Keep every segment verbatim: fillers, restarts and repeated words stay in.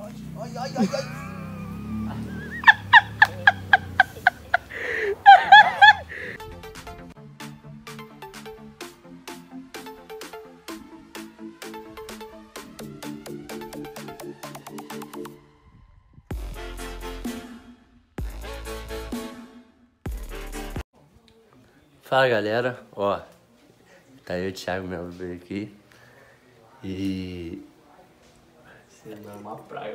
Ai, ai, ai, ai. Fala galera, ó, tá eu e o Thiago, meu bebê aqui, e... Você não é uma praia.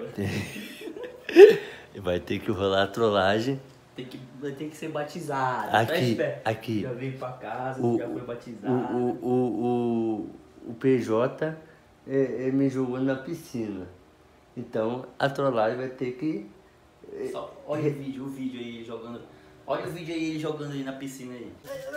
vai ter que rolar a trollagem. Tem que, vai ter que ser batizado. Aqui, aqui. Já veio pra casa, O, já foi batizado. o, o, o, o, o P J é, é, me jogou na piscina, então a trollagem vai ter que... Só, olha o vídeo, o vídeo aí ele jogando. Olha o vídeo aí ele jogando aí na piscina aí.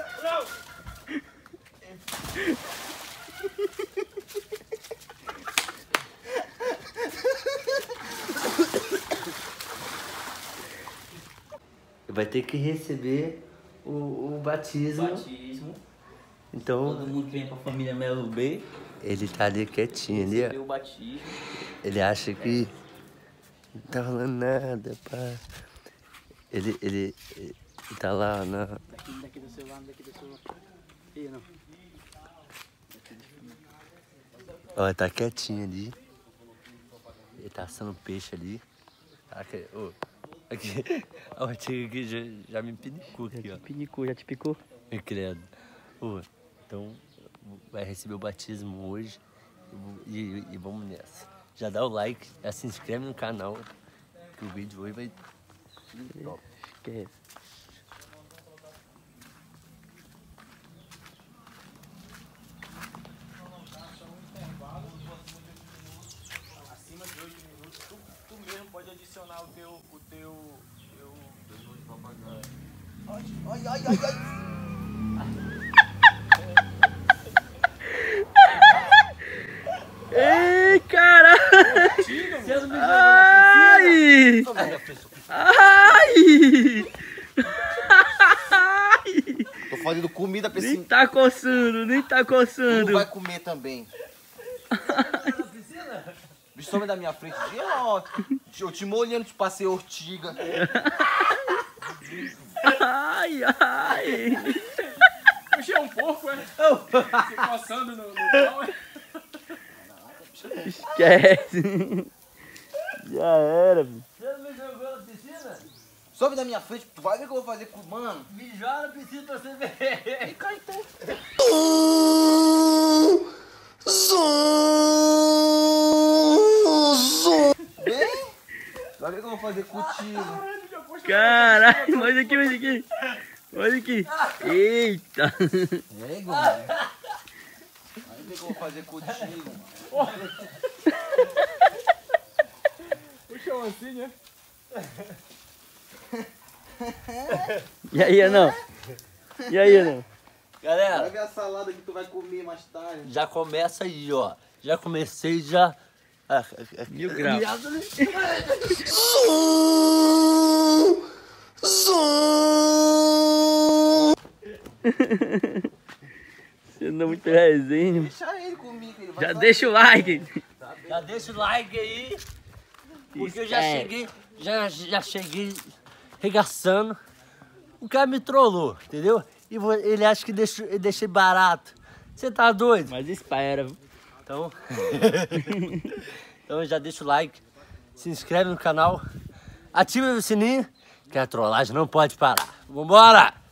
Vai ter que receber o, o batismo. Batismo. Então, todo mundo que vem pra família Melo B. Ele tá ali quietinho ali, Recebeu o batismo. Ele acha que não tá rolando nada, pá. Ele, ele, ele tá lá na... Daqui, daqui do celular, daqui do celular. Ih, não. Ó, tá quietinho ali. Ele tá assando peixe ali. Aqui, oh, aqui. Ó, o tio aqui já, já me pinicou aqui, já ó. Te pinicou, já te picou? Eu credo. Oh, então, vai receber o batismo hoje. E, e, e vamos nessa. Já dá o like, já se inscreve no canal. Que o vídeo hoje vai... Top. Esquece. Acima de oito minutos, tu, tu mesmo pode adicionar o teu, o teu, teu, teu de propaganda. Ai, ai, ai, ai, ai. Ei, caralho! Ai! Ai! Tô fazendo comida pra esse... Nem tá coçando, nem tá Tu coçando. vai comer também. Bicho, some da minha frente. Ó, eu te molhando, te passei ortiga. Ai, ai! Puxa, é um porco, é? Se coçando no, no pau, é? Esquece! Já era, filho. Você não me jogou na piscina? Sobe da minha frente, tu vai ver o que eu vou fazer com... Mano. Me joga na piscina pra você ver. Vem cá então. Vem. Vai ver o que eu vou fazer contigo. Caralho, olha aqui, olha aqui. Olha aqui. Eita! Vem, Vai ver o que eu vou fazer contigo. Puxa um assim, né? E aí, não? E aí, não? Vai Galera, ver a salada que tu vai comer mais tarde. já começa aí, ó. Já comecei já... Ah, Mil graus. Você não é muito resenha. Deixa ele comigo, ele vai Já fazer. deixa o like. Já deixa o like aí. Porque eu já Esquece. cheguei, já, já cheguei regaçando. O cara me trollou, entendeu? E vo- ele acha que deixo- eu deixei barato. Você tá doido? Mas espera, viu? Então, então já deixa o like, se inscreve no canal, ativa o sininho, que a trollagem não pode parar. Vambora!